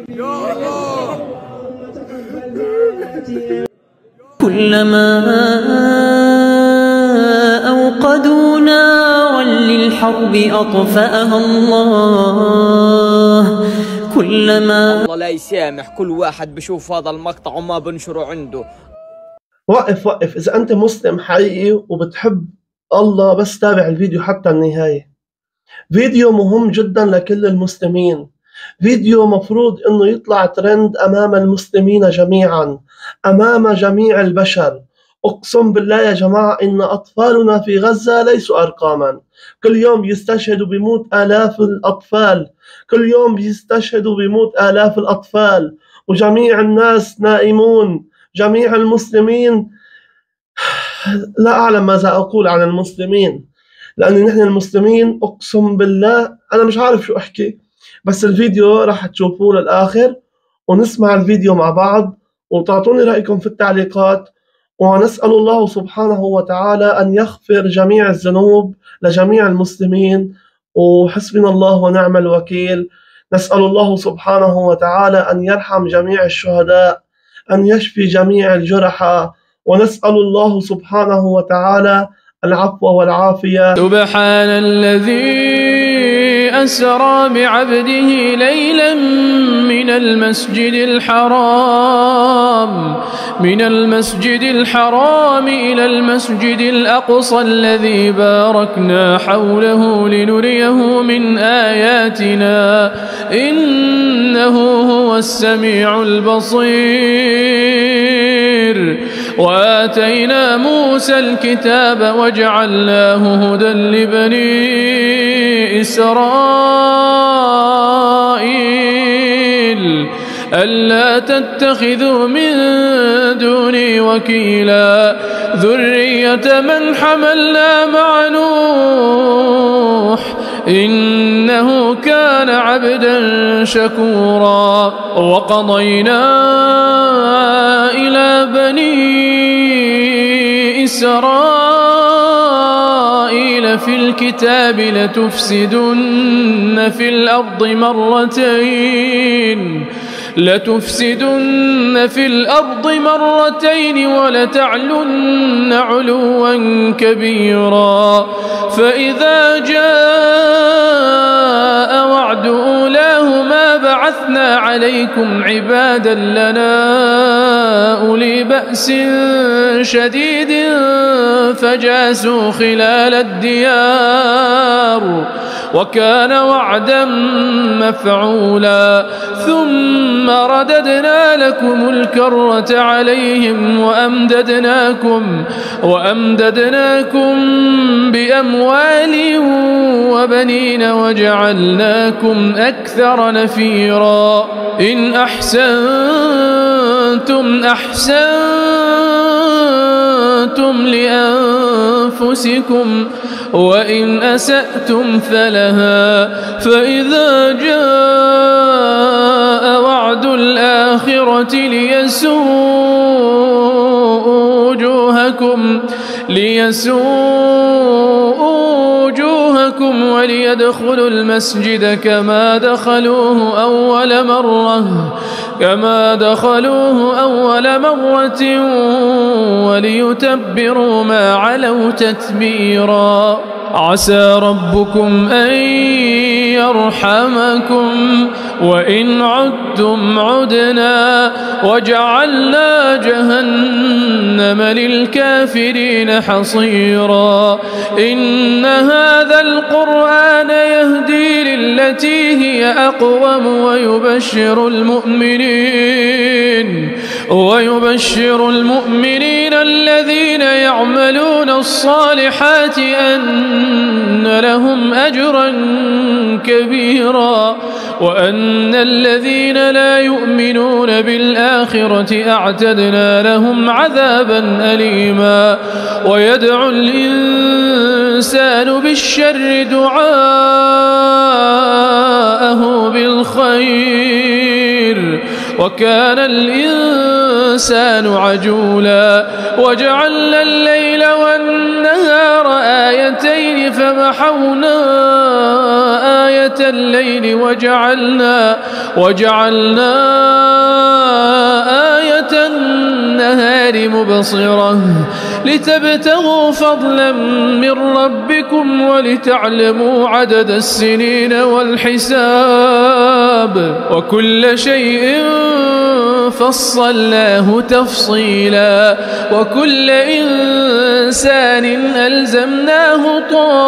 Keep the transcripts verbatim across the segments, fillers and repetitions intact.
يا الله. كلما أوقدوا نارا للحرب أطفأها الله. كلما الله لا يسامح كل واحد بشوف هذا المقطع وما بنشره عنده. وقف وقف، إذا أنت مسلم حقيقي وبتحب الله بس تابع الفيديو حتى النهاية. فيديو مهم جدا لكل المسلمين، فيديو مفروض انه يطلع ترند امام المسلمين جميعا، امام جميع البشر. اقسم بالله يا جماعة ان اطفالنا في غزة ليسوا ارقاما، كل يوم بيستشهدوا بموت الاف الاطفال، كل يوم بيستشهدوا بموت الاف الاطفال، وجميع الناس نائمون، جميع المسلمين لا اعلم ماذا اقول عن المسلمين، لأن نحن المسلمين أقسم بالله أنا مش عارف شو أحكي. بس الفيديو راح تشوفوه للآخر ونسمع الفيديو مع بعض وتعطوني رأيكم في التعليقات، ونسأل الله سبحانه وتعالى أن يغفر جميع الذنوب لجميع المسلمين، وحسبنا الله ونعم الوكيل. نسأل الله سبحانه وتعالى أن يرحم جميع الشهداء، أن يشفي جميع الجرحى، ونسأل الله سبحانه وتعالى العفو والعافية. سبحان الذي أسرى بعبده ليلا من المسجد الحرام من المسجد الحرام إلى المسجد الأقصى الذي باركنا حوله لنريه من آياتنا إنه هو السميع البصير. وآتينا موسى الكتاب وجعلناه هدى لبني إسرائيل ألا تتخذوا من دوني وكيلا ذرية من حملنا مع نوح إنه كان عبدا شكورا. وقضينا إلى بني إسرائيل في الكتاب لتفسدن في الأرض مرتين لتفسدن في الأرض مرتين ولتعلن علوا كبيرا. فإذا جاء وعد أولاهما بعثنا عليكم عبادا لنا أولي بأس شديد فجاسوا خلال الديار وكان وعدا مفعولا. ثم رددنا لكم الكرة عليهم وأمددناكم وأمددناكم بأموال وبنين وجعلناكم أكثر نفيرا. إن أحسنتم أحسنتم لأنفسكم وإن أسأتم فلها. فإذا جاء وعد الآخرة ليسوءوا وجوهكم ليسوءوا وجوهكم وليدخلوا المسجد كما دخلوه أول مرة كما دخلوه أول مرة وليتبروا ما علوا تتبيرا. عسى ربكم أن يرحمكم وإن عدتم عدنا وجعلنا جهنم للكافرين حصيرا. إن هذا القرآن يهدي للتي هي أقوم ويبشر المؤمنين ويبشر المؤمنين الذين يعملون الصالحات أن لهم أجرا كبيرا وأن الذين لا يؤمنون بالآخرة أعتدنا لهم عذابا أليما. ويدعو الإنسان بالشر دعاءه بالخير وكان الإنسان عجولا. وجعلنا الليل والنهار آيتين فمحونا آية الليل وجعلنا وجعلنا آية النهار مبصرة لتبتغوا فضلا من ربكم ولتعلموا عدد السنين والحساب وكل شيء فصلناه تفصيلا وكل إنسان ألزمناه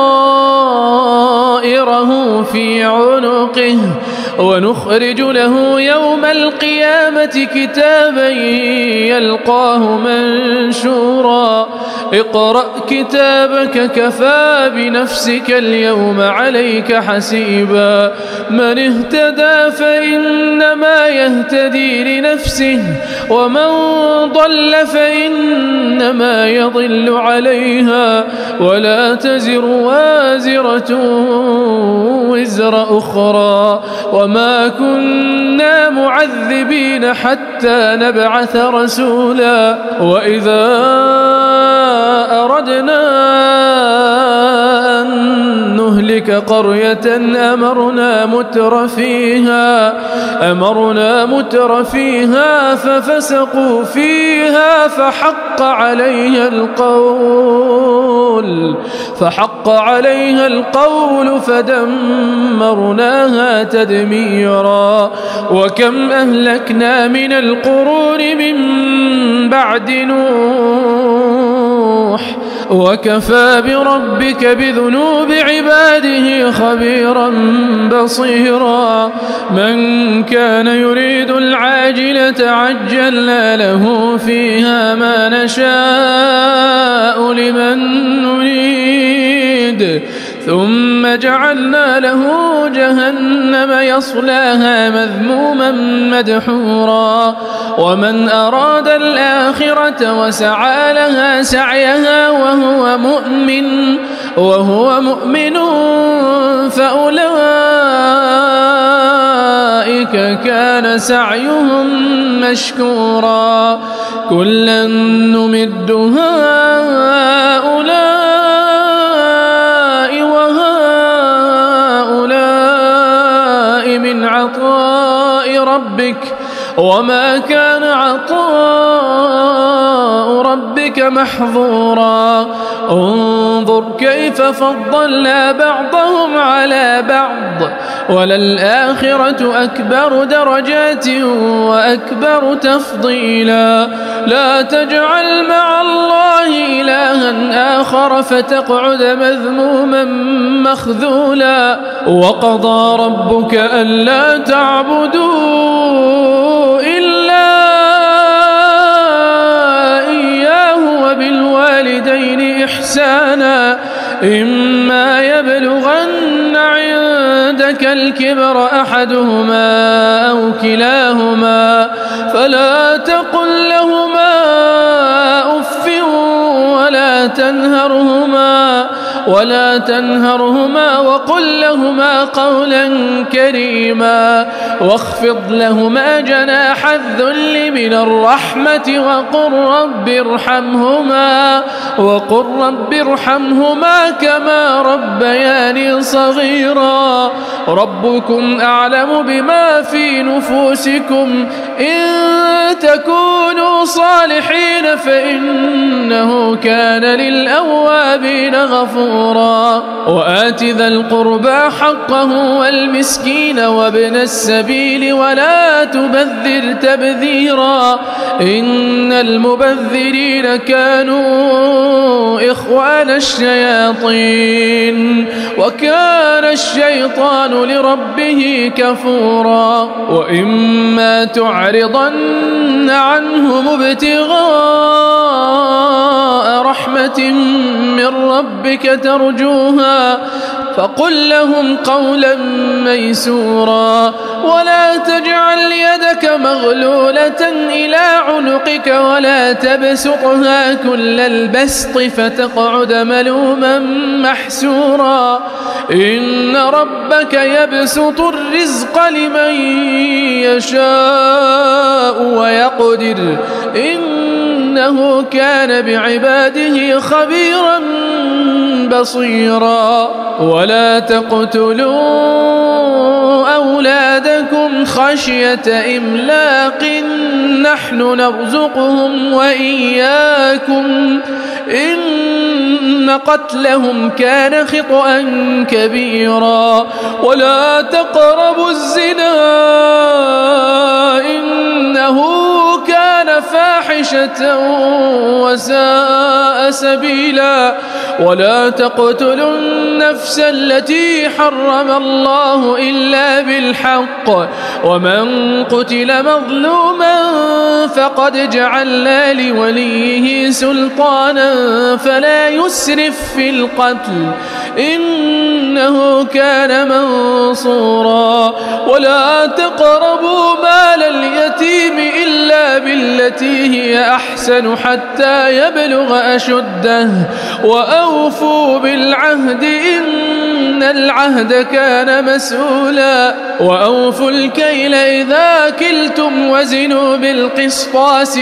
طائره في عنقه ونخرج له يوم القيامة كتابا يلقاه منشورا اقرأ كتابك كفى بنفسك اليوم عليك حسيبا من اهتدى فإنما يهتدي لنفسه ومن ضل فإنما يضل عليها ولا تزر وازرة وزر أخرى وما كنا معذبين حتى نبعث رسولا وإذا أردنا أن نهلك قرية أمرنا متر فيها أمرنا متر فيها ففسقوا فيها فحق عليها القول فحق عليها القول فدمرناها تدميرا وكم أهلكنا من القرون من بعد نوح وكفى بربك بذنوب عباده خبيرا بصيرا من كان يريد العاجلة عجلنا له فيها ما نشاء لمن نريد ثم جعلنا له جهنم يصلاها مذموما مدحورا ومن أراد الآخرة وسعى لها سعيها وهو مؤمن وهو مؤمن فأولئك كان سعيهم مشكورا كلا نمد هؤلاء من عطاء ربك وما كان عطاء ربك محظورا انظر كيف فضلنا بعضهم على بعض وللآخرة أكبر درجات وأكبر تفضيلا لا تجعل مع الله إلها آخر فتقعد مذموما مخذولا وقضى ربك ألا تعبدوا إلا إياه وبالوالدين إحسانا إما يبلغن عندك الكبر أحدهما أو كلاهما فلا تقل لهما أف ولا تنهرهما ولا تنهرهما وقل لهما قولا كريما واخفض لهما جناح الذل من الرحمة وقل رب ارحمهما وقل رب ارحمهما كما ربياني صغيرا ربكم أعلم بما في نفوسكم إن تكونوا صالحين فإنه كان للأوابين غفورا وآت ذا القربى حقه والمسكين وابن السبيل ولا تبذر تبذيرا إن المبذرين كانوا إخوان الشياطين وكان الشيطان لربه كفورا وإما تعرضن عنهم ابتغاء رحمة من ربك ترجوها فقل لهم قولا ميسورا ولا تجعل يدك مغلولة إلى عنقك ولا تبسطها كل البسط فتقعد ملوما محسورا إن ربك يبسط الرزق لمن يشاء ويقدر إنه كان بعباده خبيرا بصيرا ولا تقتلوا أولادكم خشية إملاق نحن نرزقهم وإياكم إن قتلهم كان خطأ كبيرا ولا تقربوا الزنا إنه كان فاحشة وساء سبيلا ولا تقتلوا النفس التي حرم الله إلا بالحق ومن قتل مظلوما فقد جعلنا لوليه سلطانا فلا يسرف في القتل إنه كان منصورا ولا تقربوا مال اليتيم إلا بالتي هي أحسن حتى يبلغ أشده وأوفوا بالعهد إن العهد كان مسؤولا وأوفوا الكيل إذا كلتم وزنوا بالقسطاس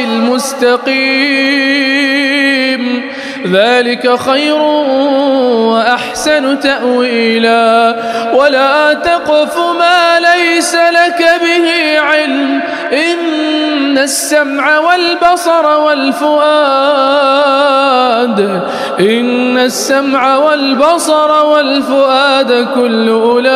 المستقيم ذلك خير وأحسن تأويلا ولا تقف ما ليس لك به علم إن السمع والبصر والفؤاد إن السمع والبصر والفؤاد كل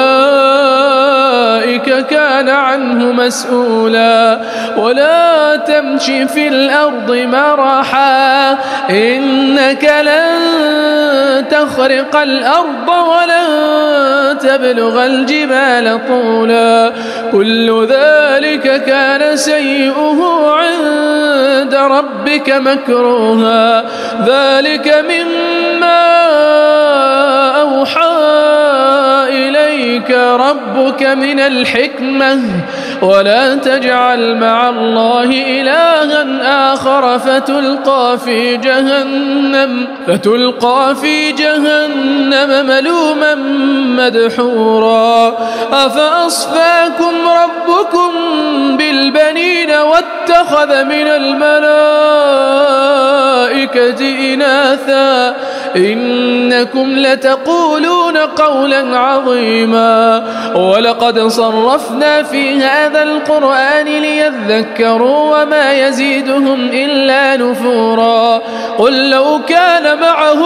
أولئك كان عنه مسؤولا ولا تمش في الأرض مرحا إنك لن تخرق الأرض ولن تبلغ الجبال طولا كل ذلك كان سيئه عند ربك مكروها ذلك مما أوحى إليك ربك من الحكمة ولا تجعل مع الله إلها آخر فتلقى في جهنم فتلقى في جهنم ملوما مدحورا أفأصفاكم ربكم بالبنين واتخذ من الملائكة إناثا إنكم لتقولون قولا عظيما ولقد صرفنا في هذا القرآن ليذكروا وما يزيدهم إلا نفورا قل لو كان معه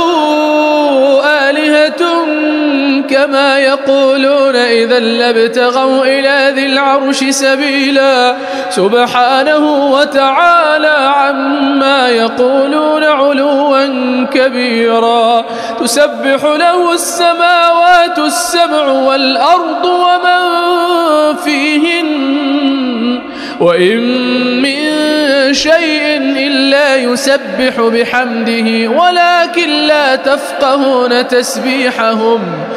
آلهة كما يقولون إذا لابتغوا إلى ذي العرش سبيلا سبحانه وتعالى عما يقولون علوا كبيرا تسبح له السماوات السبع والأرض ومن فيهن وإن من شيء إلا يسبح بحمده ولكن لا تفقهون تسبيحهم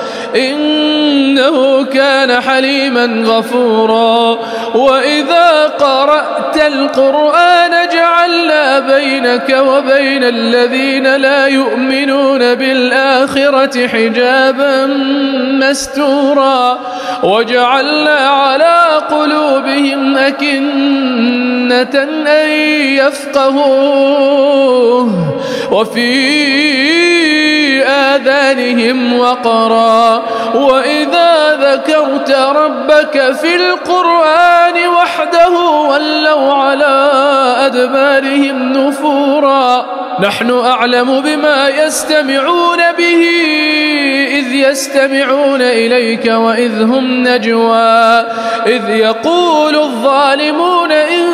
إنه كان حليما غفورا وإذا قرأت القرآن جعلنا بينك وبين الذين لا يؤمنون بالآخرة حجابا مستورا وجعلنا على قلوبهم أكنة أن يفقهوه وفي آذانهم وقرا وإذا ذكرت ربك في القرآن وحده ولوا على أدبارهم نفورا نحن أعلم بما يستمعون به إذ يستمعون إليك وإذ هم نجوى إذ يقول الظالمون إن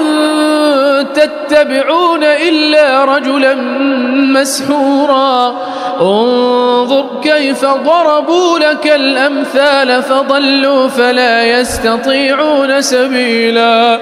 تتبعون إلا رجلا مسحورا انظر كيف ضربوا لك الأمثال فضلوا فلا يستطيعون سبيلا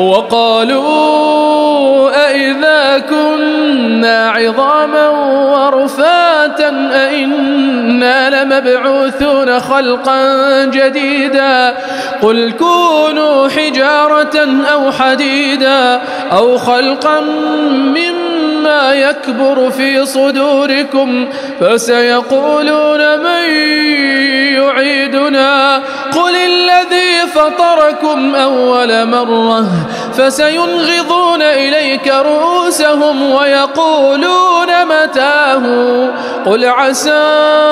وقالوا أئذا كنا عظاما ورفاتا أئنا لمبعوثون خلقا جديدا قل كونوا حجارة أو حديدا أو خلقا مما يكبر في صدوركم فسيقولون من يعيدنا قل الذي فطركم أول مرة فسينغضون إليك رؤوسهم ويقولون متاه قل عسى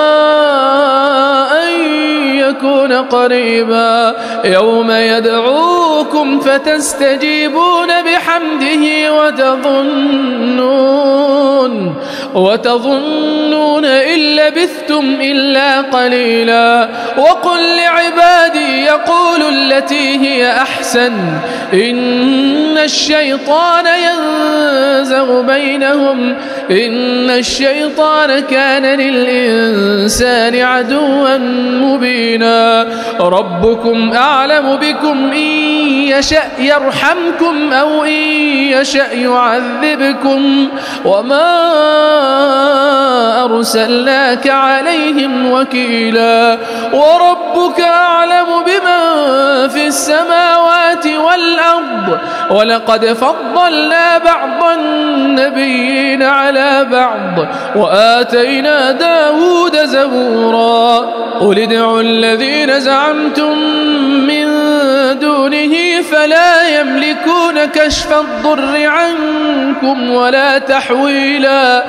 أن يكون قريبا يوم يدعوكم فتستجيبون بحمده وتظنون وتظنون إن لبثتم إلا قليلا وقل لعبادي يقولوا التي هي أحسن إن الشيطان ينزغ بينهم إن الشيطان كان للإنسان عدوا مبينا ربكم أعلم بكم إن يشأ يرحمكم أو إن يشأ يعذبكم وما أرسلناك عليهم وكيلا وربك أعلم بمن في السماوات والأرض ولقد فضلنا بعض النبيين على بعض وآتينا داود زبورا قل ادعوا الذين زعمتم من دونه فلا يملكون كشف الضر عنكم ولا تحويلا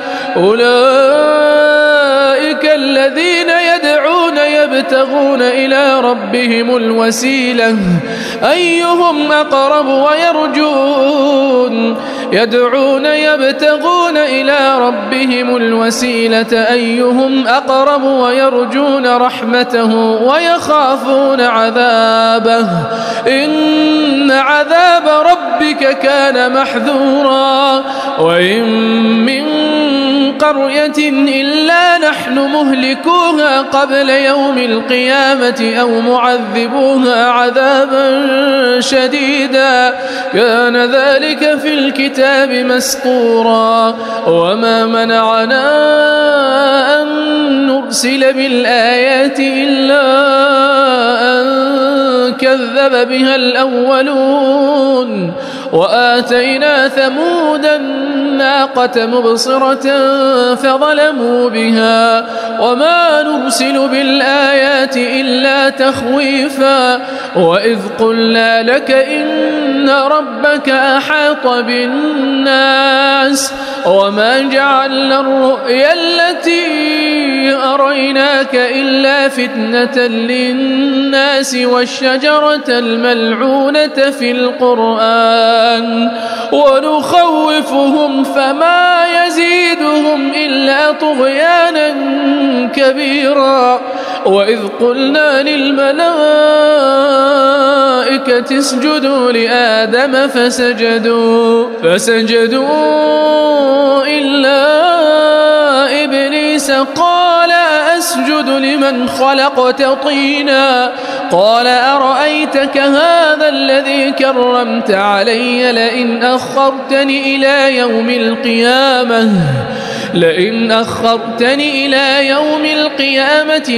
أولئك الذين يدعون يبتغون إلى ربهم الوسيلة أيهم أقرب ويرجون يدعون يبتغون إلى ربهم الوسيلة أيهم أقرب ويرجون رحمته ويخافون عذابه إن عذاب ربك كان محذورا وإن من قرية إلا نحن مهلكوها قبل يوم القيامة أو معذبوها عذابا شديدا كان ذلك في الكتاب مسطورا وما منعنا أن نرسل بالآيات إلا أن كذب بها الأولون وآتينا ثمود الناقة مبصرة فظلموا بها وما نرسل بالآيات إلا تخويفا وإذ قلنا لك إن ربك أحاط بالناس وما جعلنا الرؤيا التي أريناك إلا فتنة للناس والشجرة الملعونة في القرآن ونخوفهم فما يزيدهم إلا طغيانا كبيرا وإذ قلنا للملائكة اسجدوا لآدم فسجدوا فسجدوا إلا إبليس قال أسجد لمن خلقت طينا قال أرأيتك هذا الذي كرمت علي لئن أخرتني إلى يوم القيامة لئن أخرتني إلى يوم القيامة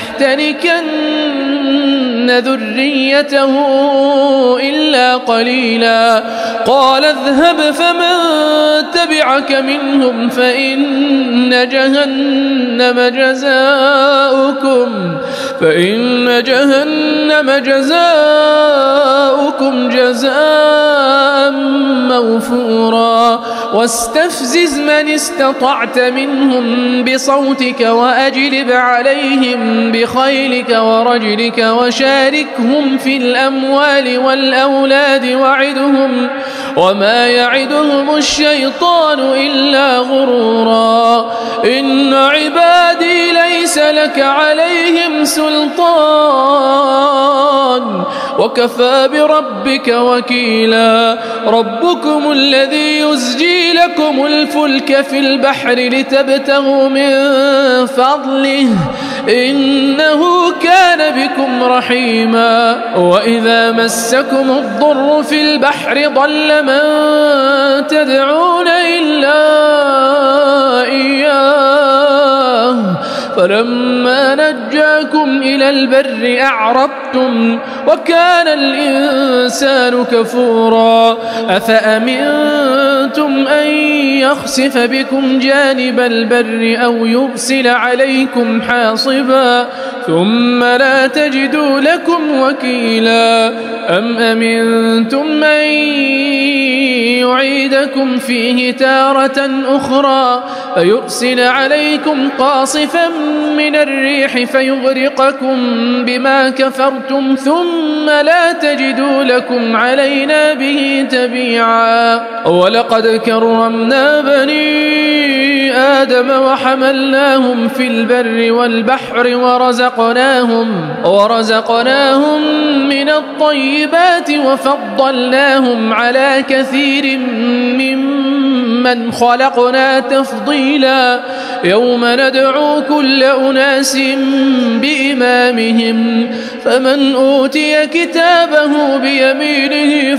لأحتركن ذريته إلا قليلا قال اذهب فمن تبعك منهم فإن جهنم جزاؤكم فإن جهنم جزاؤكم جزاء موفورا واستفزز من استطعت منهم بصوتك وأجلب عليهم بخيلك ورجلك وشاركهم في الأموال والأولاد وعدهم وما يعدهم الشيطان إلا غرورا إن عبادي ليس لك عليهم سلطان وكفى بربك وكيلا ربكم الذي يزجي لكم الفلك في البحر لتبتغوا من فضله إنه كان بكم رحيما وإذا مسكم الضر في البحر ضل من تدعون إلا إياه فلما نجاكم إلى البر أعرضتم وكان الإنسان كفورا أفأمنتم أمنتم أن يخسف بكم جانب البر أو يرسل عليكم حاصبا ثم لا تجدوا لكم وكيلا أم أمنتم أن يعيدكم فيه تارة أخرى فيرسل عليكم قاصفا من الريح فيغرقكم بما كفرتم ثم لا تجدوا لكم علينا به تبيعا ولقد كرمنا بني آدم وحملناهم في البر والبحر ورزقناهم ورزقناهم من الطيبات وفضلناهم على كثير ممن خلقنا تفضيلا يوم ندعو كل أناس بإمامهم فمن أوتي كتابه بيمينه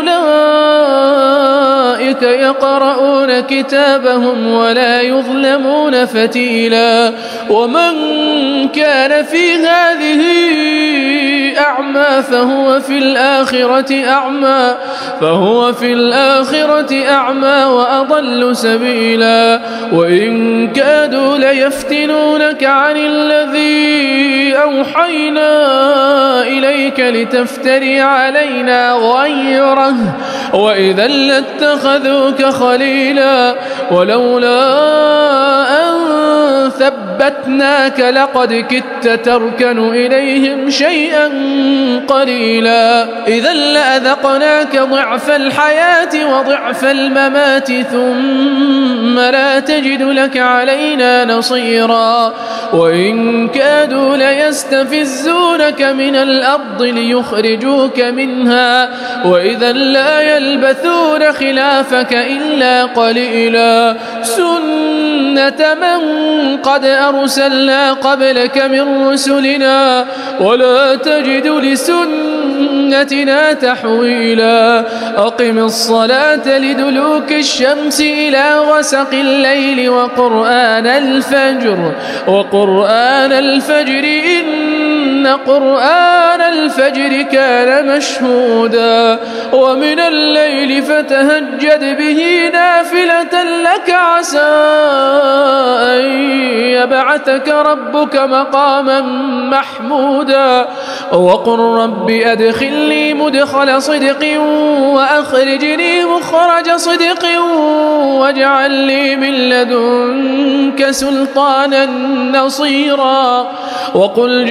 فأولئك يقرؤون كتابهم ولا يظلمون فتيلا ومن كان في هذه أعمى فهو في الآخرة أعمى فهو في الآخرة أعمى وأضل سبيلا وإن كادوا ليفتنونك عن الذي أوحينا إليك لتفتري علينا غيره وإذا لاتخذوك خليلا ولولا أن ثبتناك لقد كدت تركن إليهم شيئا قليلا إذا لأذقناك ضعف الحياة وضعف الممات ثم لا تجد لك علينا نصيرا وإن كادوا ليستفزونك من الأرض ليخرجوك منها وإذا لا يلبثون خلافك إلا قليلا سنة من قد أرسلنا قبلك من رسلنا ولا تجد لسنتنا تحويلا أقم الصلاة لدلوك الشمس إلى غسق الليل وقرآن الفجر وقرآن الفجر إن قرآن الفجر كان مشهودا ومن الليل فتهجد به نافلة لك عسى أن يبعثك ربك مقاما محمودا وقل رب أدخلني مدخل صدق وأخرجني مخرج صدق واجعل لي من لدنك سلطانا نصيرا وقل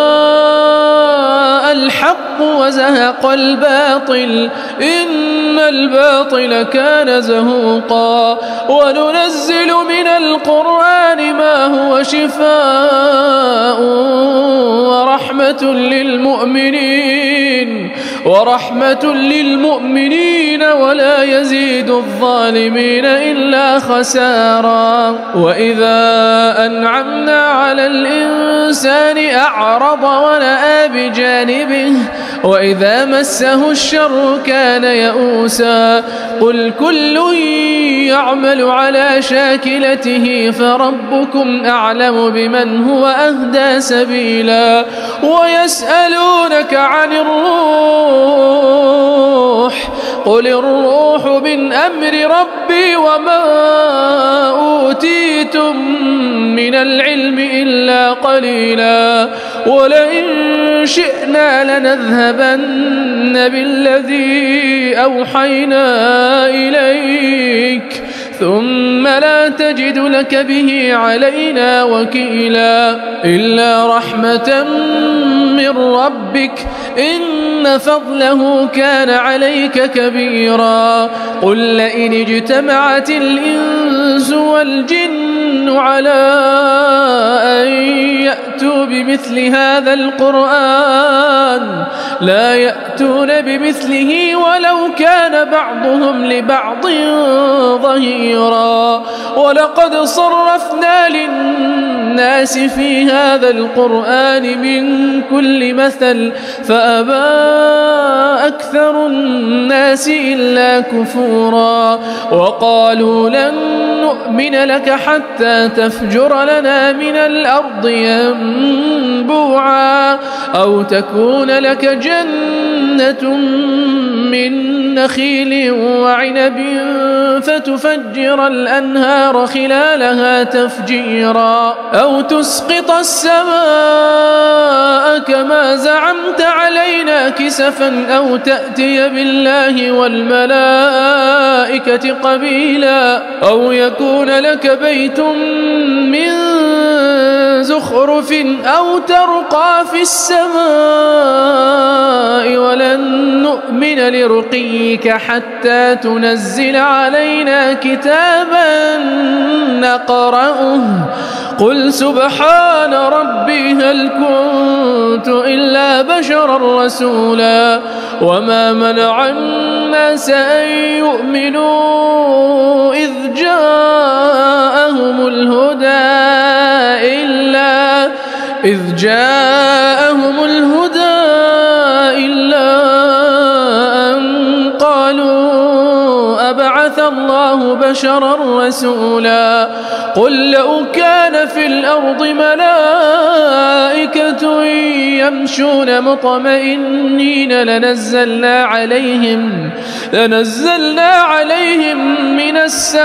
جاء الحق وزهق الباطل إن الباطل كان زهوقا وننزل من القرآن ما هو شفاء ورحمة للمؤمنين ورحمة للمؤمنين ولا يزيد الظالمين إلا خسارا وإذا أنعمنا على الإنسان أعرض ونأى بجانبه وإذا مسه الشر كان يئوسا قل كل يعمل على شاكلته فربكم أعلم بمن هو أهدى سبيلا ويسألونك عن الروح قل الروح من أمر ربي وما أوتيتم من العلم إلا قليلا ولئن شئنا لنذهبن بالذي أوحينا إليك ثم لا تجد لك به علينا وكيلا إلا رحمة من ربك إن فضله كان عليك كبيرا قل لئن اجتمعت الإنس والجن على أن يأتوا بمثل هذا القرآن لا يأتون بمثله ولو كان بعضهم لبعض ظهيرا ولقد صرفنا للناس في هذا القرآن من كل مثل فأبى أكثر الناس إلا كفورا وقالوا لن نؤمن لك حتى تفجر لنا من الأرض ينبوعا أو تكون لك جنة جنة من نخيل وعنب فتفجر الأنهار خلالها تفجيرا أو تسقط السماء كما زعمت علينا كسفا أو تأتي بالله والملائكة قبيلا أو يكون لك بيت من زخرف أو ترقى في السماء ولن نؤمن لرقيك حتى تنزل علينا كتابا نقرأه قل سبحان ربي هل كنت إلا بشرا رسولا وما منع الناس أن يؤمنوا إذ جاءهم الهدى إلا إذ جاءهم الهدى إلا أن قالوا أبعث الله بشرا رسولا قل لو كان في الأرض ملائكة يمشون مطمئنين لنزلنا عليهم لنزلنا عليهم من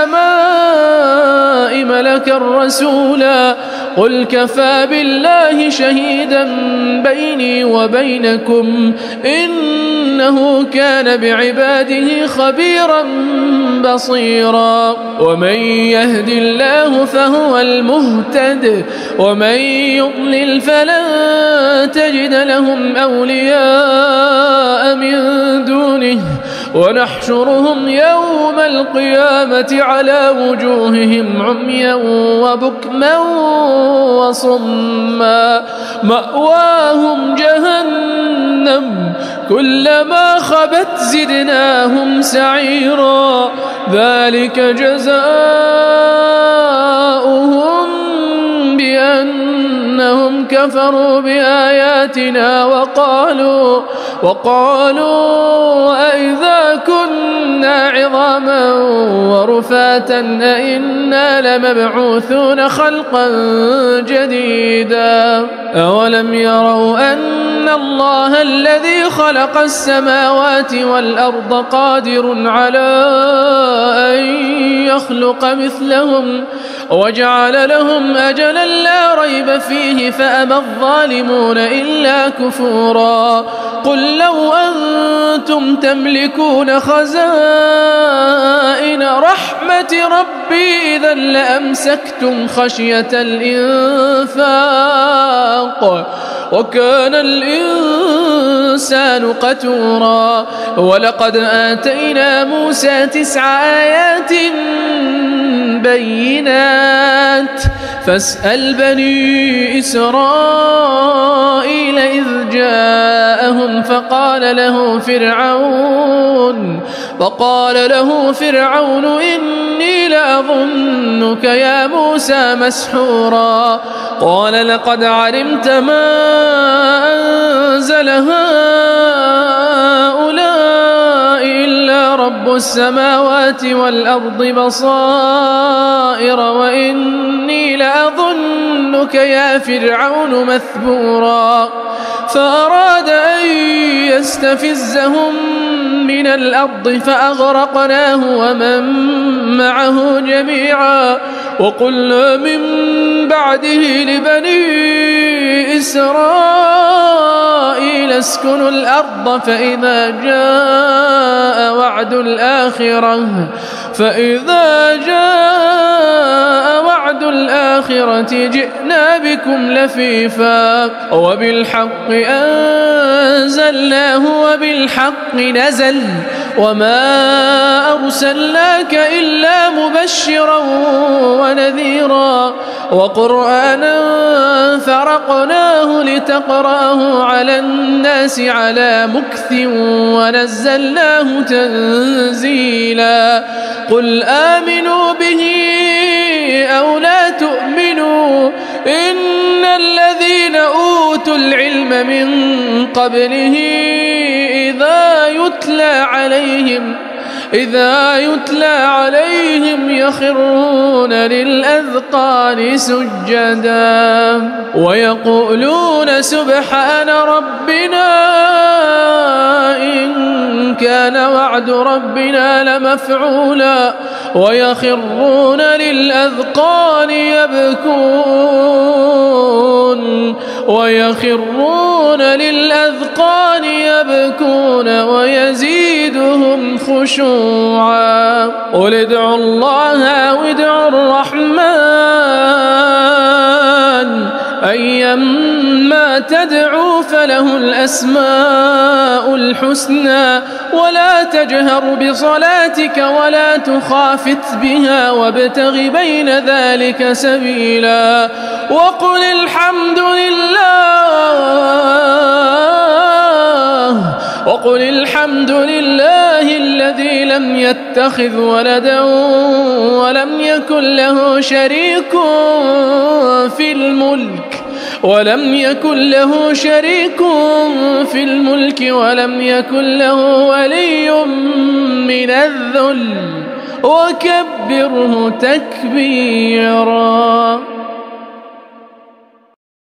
السماء ملكا رسولا قل كفى بالله شهيدا بيني وبينكم إنه كان بعباده خبيرا بصيرا ومن يهد الله فهو المهتد ومن يضلل فلن تجد لهم أولياء من دونه ونحشرهم يوم القيامة على وجوههم عميا وبكما وصما مأواهم جهنم كلما خبت زدناهم سعيرا ذلك جزاؤهم بأنهم كفروا بآياتنا وقالوا وقالوا أئذا كنا عظاما ورفاتا أئنا لمبعوثون خلقا جديدا أولم يروا أن الله الذي خلق السماوات والأرض قادر على أن يخلق مثلهم وجعل لهم أجلا لا ريب فيه فأبى الظالمون إلا كفورا قل لو أنتم تملكون خزائن رحمة ربي إذا لأمسكتم خشية الإنفاق وكان الإنسان قتورا ولقد آتينا موسى تسع آيات بينات فاسأل بني إسرائيل إذ جاءهم فقال له فرعون فقال له فرعون إني لأظنك يا موسى مسحورا قال لقد علمت ما أنزل هؤلاء إلا رب السماوات والأرض بصائر وإني لأظنك يا فرعون مثبورا فأراد أن يستفزهم من الأرض فأغرقناه ومن معه جميعا وقلنا من بعده لبني إسرائيل اسكنوا الأرض فإذا جاء وعد الآخرة فإذا جاء وعد الآخرة جئنا بكم لفيفا وبالحق أنزلناه وبالحق نزل وما أرسلناك إلا مبشرا ونذيرا وقرآنا فرقناه لتقرأه على الناس على مكث ونزلناه تنزيلا قل آمنوا به أو لا تؤمنوا إن الذين أوتوا العلم من قبله إذا يتلى عليهم إذا يتلى عليهم يخرون للأذقان سجدا ويقولون سبحان ربنا إن كان وعد ربنا لمفعولا ويخرون للأذقان يبكون ويخرون للأذقان يبكون ويزيدهم خشوعا قل ادعوا الله أو ادعوا الرحمن أيما تدعوا فله الأسماء الحسنى ولا تجهر بصلاتك ولا تخافت بها وابتغ بين ذلك سبيلا وقل الحمد لله وقل الحمد لله الذي لم يتخذ ولدا ولم يكن له شريك في الملك ولم يكن له شريك في الملك ولم يكن له ولي من الذل وكبره تكبيرا.